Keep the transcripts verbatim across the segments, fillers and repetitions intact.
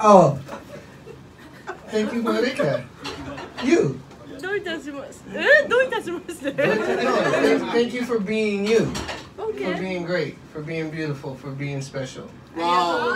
Oh, thank you, Marika. You. どういたします。え、どういたしまして。 No, thank, thank you for being you. Okay. For being great. For being beautiful. For being special. Wow.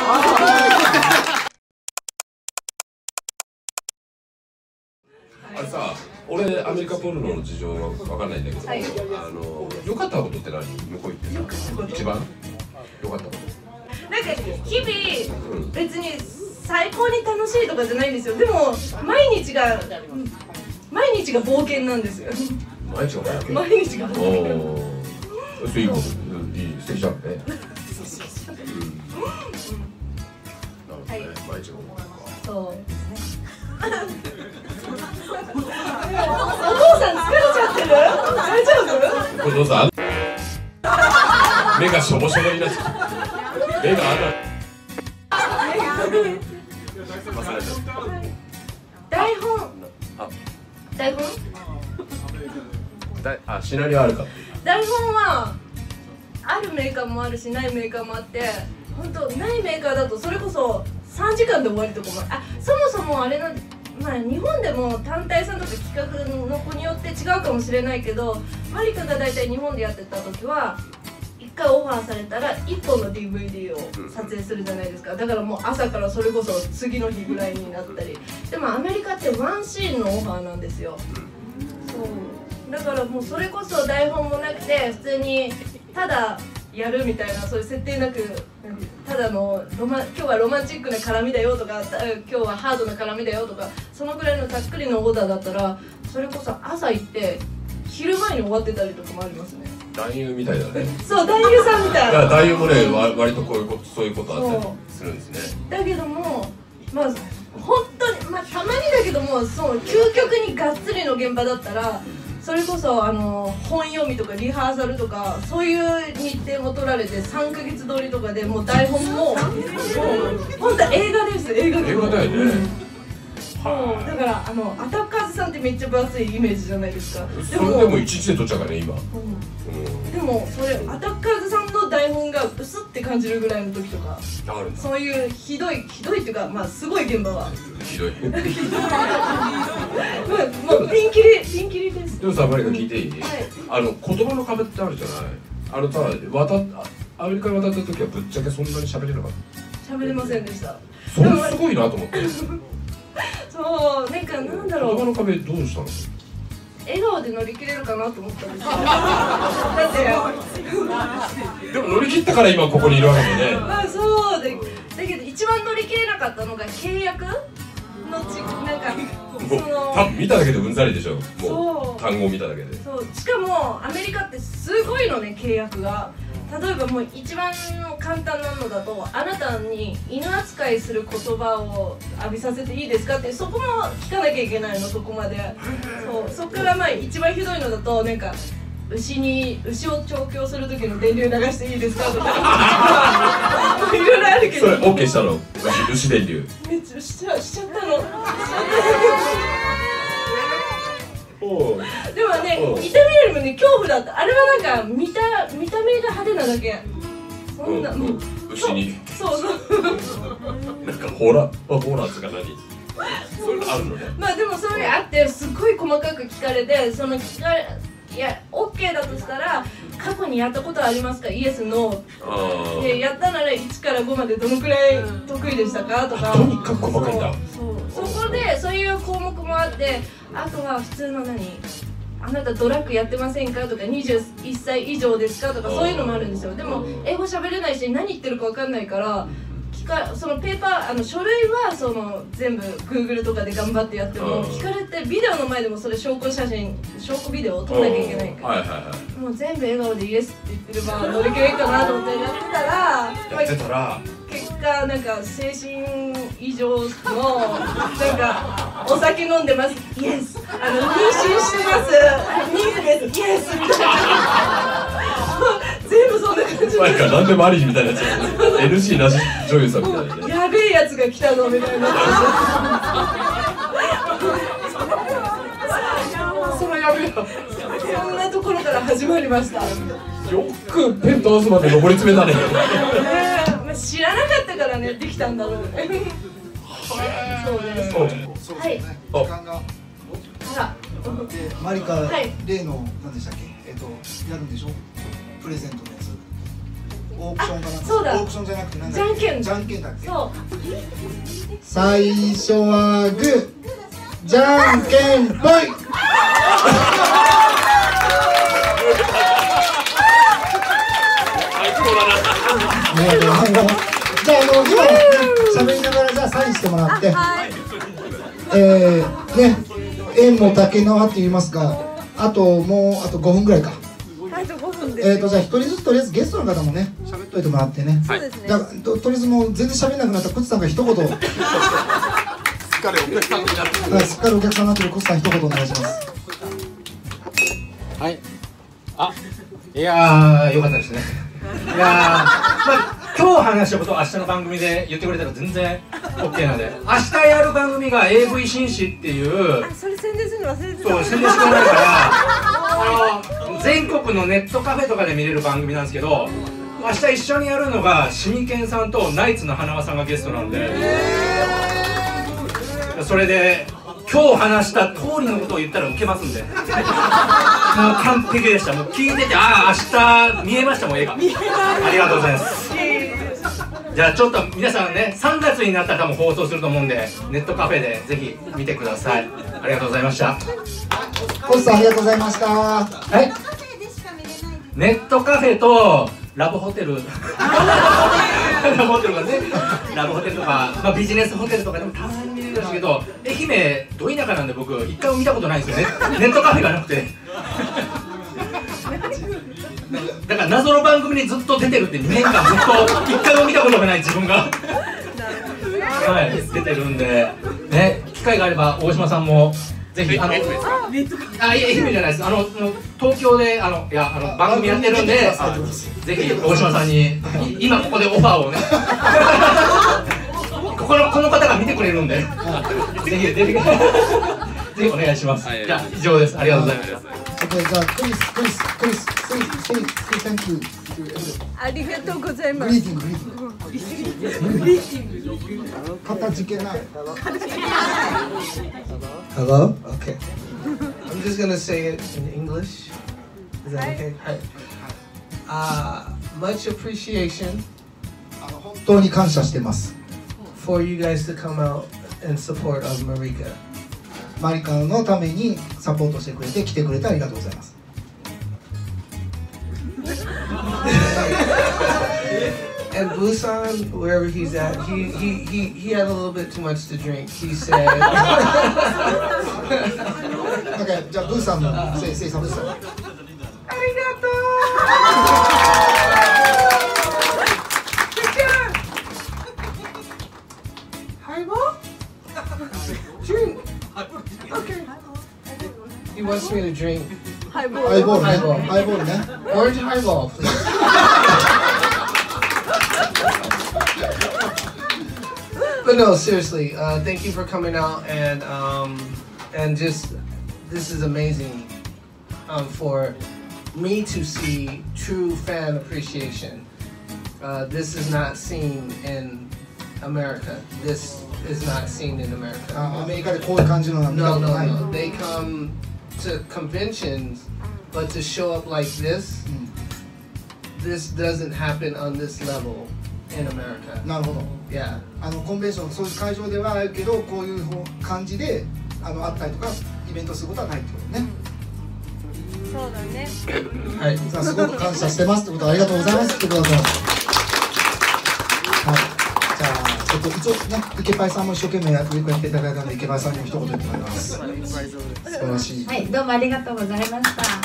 あれさ、俺アメリカポルノの事情は分かんないんだけど、はい、あの良かったことって何？向こう行ってさ、一番良かったこと。 なんか日々、うん、別に最高に楽しいとかじゃないんですよ。でも毎日が毎日が冒険なんですよ。 毎日が冒険。 毎日が冒険。 おお、それいいこと、いい素敵じゃんね。うん、なるほどね、毎日が冒険か。 そうですね。お父さん疲れちゃってる？大丈夫？ お父さん目がしょぼしょぼになっちゃう。目があんな台本台本だあ、シナリオあるか。 台本はあるメーカーもあるしないメーカーもあって、本当ないメーカーだとそれこそさんじかんで終わりとかもあ、そもそもあれなんまあ日本でも単体さんとか企画の子によって違うかもしれないけど、マリカが大体日本でやってた時はいっかいオファーされたらいっぽんの ディーブイディー を撮影するじゃないですか。だからもう朝からそれこそ次の日ぐらいになったり。でもアメリカってワンシーンのオファーなんですよ。そうだからもうそれこそ台本もなくて普通にただやるみたいな、そういう設定なく、ただのロマ今日はロマンチックな絡みだよとか、今日はハードな絡みだよとか、そのぐらいのざっくりのオーダーだったらそれこそ朝行って昼前に終わってたりとかもありますね。 男優みたいだね。 そう、男優さんみたいな。 男優もね、割とこういうことそういうことあったりするんですね。 だけどもまあ本当にまあたまにだけども、そう究極にがっつりの現場だったらそれこそあの本読みとかリハーサルとかそういう日程も取られてさんかげつ撮りとかでもう台本も本当は映画です。映画映画だよね。 そうだからあのアタッカーズさんってめっちゃ分厚いイメージじゃないですか。 それでもいちにちで撮っちゃうからね今。 でもそれアタッカーズさんの台本が薄って感じるぐらいの時とか、そういうひどいひどいっていうか、まあすごい現場はひどい。 もうピンキリピンキリです。 でもさ、マリカ聞いていい？あの言葉の壁ってあるじゃない。あのさ、渡っアメリカに渡った時はぶっちゃけそんなに喋れなかった？ 喋れませんでした。 それすごいなと思って。 そうなんかなんだろう。 言葉の壁どうしたの？ 笑顔で乗り切れるかなと思ったんですよ。だってでも乗り切ったから今ここにいるわけでね。 まあそうで、だけど一番乗り切れなかったのが契約のちなんかその多分見ただけでうんざりでしょ。もう単語を見ただけで。そうしかもアメリカってすごいのね、契約が。例えばもう一番簡単なのだと、あなたに犬扱いする言葉を浴びさせていいですかって、そこも聞かなきゃいけないの、そこまで。そうそこからまあ一番ひどいのだと、なんか牛に牛を調教する時の電流流していいですかとかいろいろあるけど、 それ オーケー したの？牛電流めっちゃしちゃしちゃったの。でもね、見た目よりもね、恐怖だった。あれはなんか見た見た目が派手なだけ。そんな、もう牛にそうそうなんかホラーホラーとか何そういうのあるのね。 まあでもそれあって、すごい細かく聞かれて、その聞かれいや オーケー だとしたら過去にやったことありますか、イエスノーでやったならいちからごまでどのくらい得意でしたかとか、 とにかく細かいんだ。 そうそこでそういう項目もあって、あとは普通の何あなたドラッグやってませんかとか、にじゅういっさい以上ですかとか、そういうのもあるんですよ。でも英語喋れないし何言ってるか分かんないから、聞かそのペーパーあの書類はその全部 Google とかで頑張ってやっても、聞かれてビデオの前でもそれ証拠写真証拠ビデオを撮んなきゃいけないから、もう全部笑顔でイエスって言ってれば乗り切れるかなと思ってやってたらやってたら結果なんか精神異常のなんかお酒飲んでますイエス、あの妊娠してます妊婦ですイエスみたいな全部そんな感じで、 なんか何でもありみたいなやつエヌシー なし女優さんみたいなね。 やべえやつが来たのみたいなそれやべえな。 そんなところから始まりました。 よくペントハウスまで上り詰めたね。 ねまあ知らなかったからねできたんだろうね。そうです。はい。 時間が。 あら。 でマリカ例の何でしたっけ、えっとやるんでしょ、プレゼントのやつ。オークションかな。 そうだ。 オークションじゃなくて何だじゃんけん。 じゃんけんだっけ。 そう。 最初はグー、じゃんけんぽい。じゃあ、あの、今、喋りながら、じゃあ、サインしてもらって。えー、ね、縁も竹縄って言いますが、あと、もう、あとごふんぐらいか。 あとごふんです。 えっと、じゃあ、一人ずつ、とりあえずゲストの方もね、喋っといてもらってね。 そうですね。 だと、とりあえず、もう、全然喋れなくなった、こつさんが一言。すっかりお客さんになってる。すっかりお客さんになってる、こつさん、一言お願いします。 はい。あ、いやー、よかったですね。いやー、まあ、今日話したことを明日の番組で言ってくれたら全然 OK なので、明日やる番組が エーブイ 紳士っていう、 あ、それ宣伝するの忘れてた。 そう、宣伝してもらえるから、あの、全国のネットカフェとかで見れる番組なんですけど、明日一緒にやるのが、シミケンさんとナイツの花輪さんがゲストなんで、それで、今日話した通りのことを言ったら受けますんでもう完璧でした。もう聞いてて、ああ明日見えましたもん、絵が。ありがとうございます。じゃあちょっと皆さんね、さんがつになったら多分放送すると思うんで、ネットカフェでぜひ見てください。ありがとうございました。 コスさん、ありがとうございました。はい、 ネットカフェとラブホテルラブホテルがね、ラブホテルとか、まあ、ビジネスホテルとかでもたまに見れるんですけど、愛媛ど田舎なんで僕一回も見たことないんですよね、ネットカフェがなくてだから謎の番組にずっと出てるってにねんかんずっと一回も見たことがない自分がはい、出てるんでね、機会があれば大島さんもぜひ、あの、あ、いや、愛媛じゃないです。あの、東京で、あの、いや、あの、番組やってるんで、ぜひ、大島さんに、今ここでオファーをね。この、この方が見てくれるんで、ぜひ、ぜひ、ぜひお願いします。じゃあ、以上です。ありがとうございます。 Okay, じゃあ、クリス、クリス、クリス、say, say, say thank you. ありがとうございます。 グリーティング、グリーティング。 グリーティング。 かたじけない。Hello? Okay. I'm just gonna say it in English. Is that okay? Hi. Uh, much appreciation. 本当に感謝してます。For you guys to come out in support of Marika. マリカのためにサポートしてくれて来てくれてありがとうございます。And Busan, wherever he's at, he, he, he, he had a little bit too much to drink. He said... Okay, じゃあ、ブーさんの、せい、せいさん、ブーさん。ありがとう。ハイボー？Drink. Okay. He wants me to drink. ハイボール。 ハイボールね。ハイボールね。Orange highball, please. But no, seriously, uh, thank you for coming out and um, and just this is amazing um, for me to see true fan appreciation. Uh, this is not seen in America. This is not seen in America. Uh, アメリカでこういう感じのは見た No, こと no, ない。 no. They come to conventions, but to show up like this, this doesn't happen on this level in America. なるほど。 Yeah. あのコンベンション、そういう会場ではあるけど、こういう感じであのあったりとかイベントすることはないってことね。 そうだね。 はい。 さあ、すごく感謝してますってことはありがとうございますってことだと。はい。じゃあ、えっと一応ね、池パイさんも一生懸命やってやっていただいたので、池パイさんにも一言言ってもらいます。素晴らしい。 はい、どうもありがとうございました。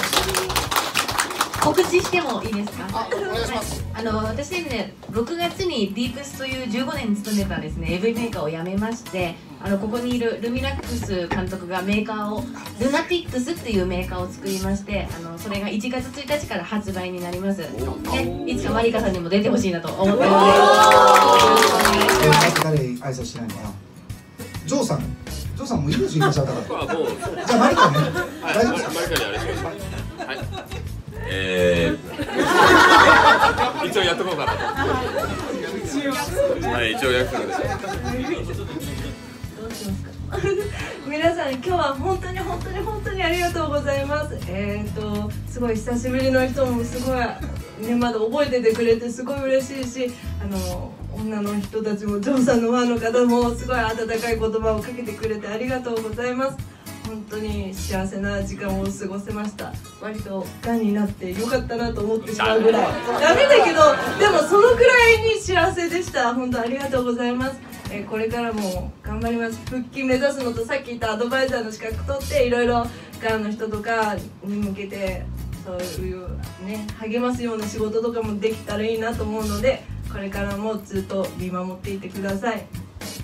告知してもいいですか？ あ、お願いします。 あの私ですね、ろくがつにディープスというじゅうごねん勤めたですね エーブイ メーカーを辞めまして、あのここにいるルミナックス監督がメーカーをルナティックスっていうメーカーを作りまして、あのそれがいちがつついたちから発売になります。ね、いつかマリカさんにも出てほしいなと思ってるので、よろしくお願いします。 誰挨拶しないのかな。ジョーさん、ジョーさんもいるしいらっしゃったから。 まあもうじゃあマリカね。 はい、マリカにあれしましょう。はい。えー、一応やってこうかなと。 はい、一応約束です。 どうしますか皆さん、今日は本当に本当に本当にありがとうございます。えっとすごい久しぶりの人もすごいね、まだ覚えててくれてすごい嬉しいし、あの女の人たちもジョンさんのファンの方もすごい温かい言葉をかけてくれてありがとうございます。本当に幸せな時間を過ごせました。割とがんになってよかったなと思ってしまうぐらいダメだけど、でもそのくらいに幸せでした。本当ありがとうございます。えー、これからも頑張ります。復帰目指すのと、さっき言ったアドバイザーの資格取っていろいろがんの人とかに向けてそういうね励ますような仕事とかもできたらいいなと思うので、これからもずっと見守っていてください。はい。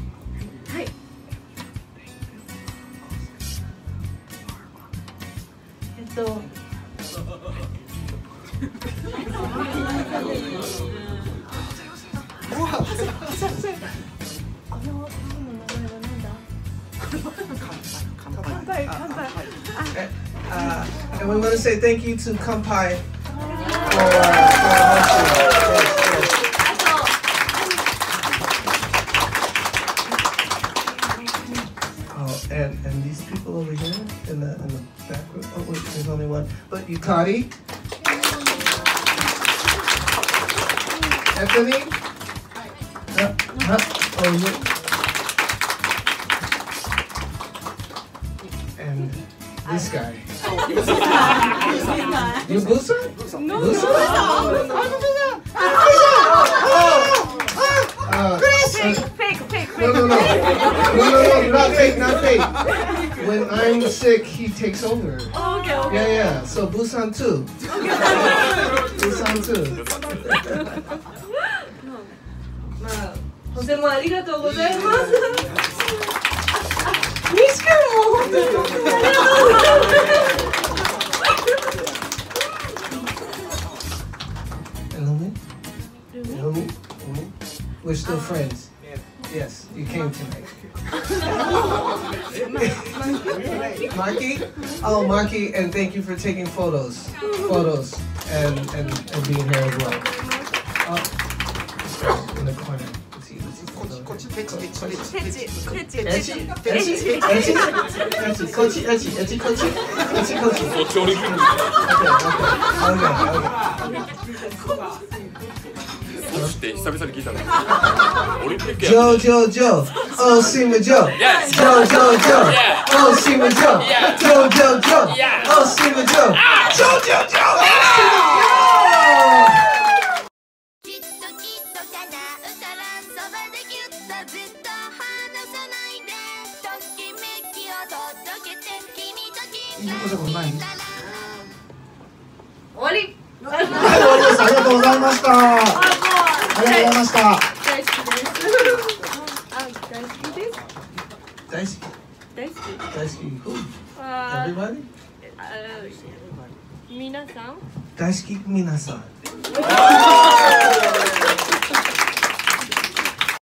えっと Uh, and we want to say thank you to Kampai for, uh, for hosting. Oh, and, and these people over here in the, in the back room. Oh, wait, there's only one. But Yukari. Anthony. Uh, huh? Oh, you. And this guy. You Busa? No, Busa? Uh, fake, fake, fake. No, no, no. No, no, no, not fake, not fake. When I'm sick, he takes over. Oh, okay, okay. Yeah, yeah. So Busan too. Busan too. まあ、補正もありがとうございます。西君も本当に本当にありがとうございます。 Hello, Hello, we're still friends. Yes, you came tonight. Marky? Oh, Marky, and thank you for taking photos. Photos and, and, and being here as well. Oh, in the corner. Let's see, let's see. Echi, Echi, Echi, Echi, Kochi, Echi, Echi, Kochi, Echi, Kochi. Okay, okay, okay. って久々に聞いたの。オリンピックや。 Joe, Joe, Joe. Oh, Sima Joe. Yes. Joe, Joe, Joe. Yeah. Oh, Sima Joe. Yeah. Joe, Joe, Joe. Yeah. Oh, Sima Joe. Ah. Joe, Joe, Joe. Oh, いいことでもない。 終わり。 はい、終わりです。ありがとうございました。ありがとうございました。 大好きです。あ、大好きです。 大好き。 大好き。 大好き。Who? あ Everybody? あ、皆さん。 大好き皆さん。